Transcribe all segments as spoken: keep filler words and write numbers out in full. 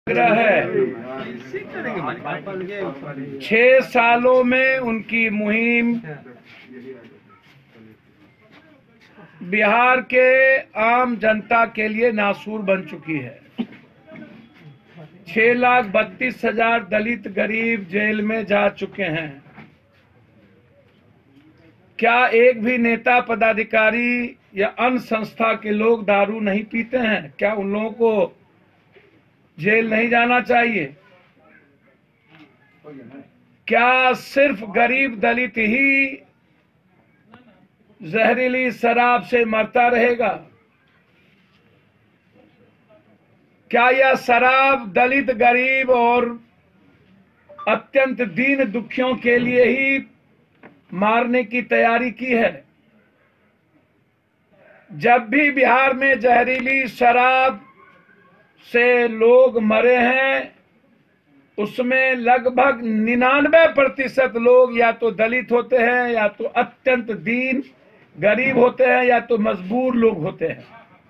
है। छह सालों में उनकी मुहिम बिहार के आम जनता के लिए नासूर बन चुकी है। छह लाख बत्तीस हजार दलित गरीब जेल में जा चुके हैं। क्या एक भी नेता पदाधिकारी या अन्य संस्था के लोग दारू नहीं पीते हैं? क्या उन लोगों को जेल नहीं जाना चाहिए? क्या सिर्फ गरीब दलित ही जहरीली शराब से मरता रहेगा? क्या यह शराब दलित गरीब और अत्यंत दीन दुखियों के लिए ही मारने की तैयारी की है? जब भी बिहार में जहरीली शराब से लोग मरे हैं, उसमें लगभग निन्यानवे प्रतिशत लोग या तो दलित होते हैं, या तो अत्यंत दीन गरीब होते हैं, या तो मजबूर लोग होते हैं।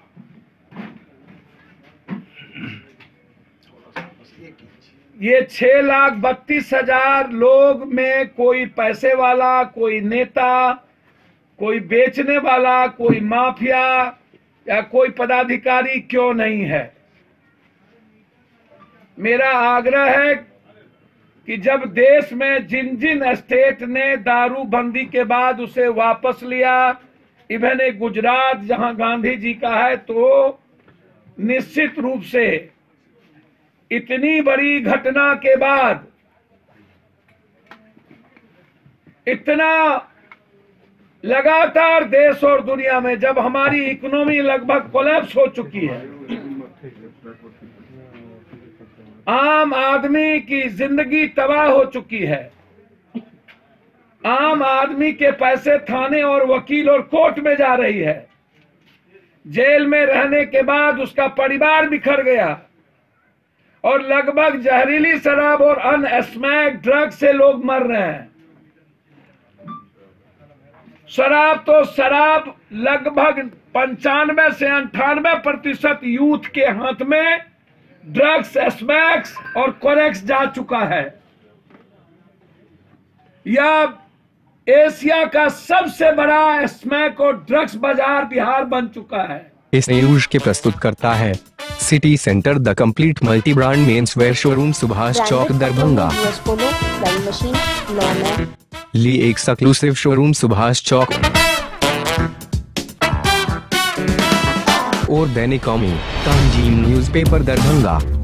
ये छह लाख बत्तीस हजार लोग में कोई पैसे वाला, कोई नेता, कोई बेचने वाला, कोई माफिया या कोई पदाधिकारी क्यों नहीं है? मेरा आग्रह है कि जब देश में जिन जिन स्टेट ने दारू बंदी के बाद उसे वापस लिया, इवन एक गुजरात जहां गांधी जी का है, तो निश्चित रूप से इतनी बड़ी घटना के बाद, इतना लगातार देश और दुनिया में जब हमारी इकोनॉमी लगभग कोलैप्स हो चुकी है, आम आदमी की जिंदगी तबाह हो चुकी है, आम आदमी के पैसे थाने और वकील और कोर्ट में जा रही है, जेल में रहने के बाद उसका परिवार बिखर गया, और लगभग जहरीली शराब और अन्य स्मैक ड्रग से लोग मर रहे हैं। शराब तो शराब लगभग पंचानवे से अंठानवे प्रतिशत यूथ के हाथ में ड्रग्स, स्मैक्स और कोरेक्स जा चुका है। यह एशिया का सबसे बड़ा स्मैक और ड्रग्स बाजार बिहार बन चुका है। इस न्यूज के प्रस्तुत करता है city centre the complete multi brand mens wear showroom, Subhash Chowk, Darbhanga. Lee exclusive showroom, Subhash Chowk. और दैनिक कौमी, तंजीम न्यूज़पेपर, दरभंगा।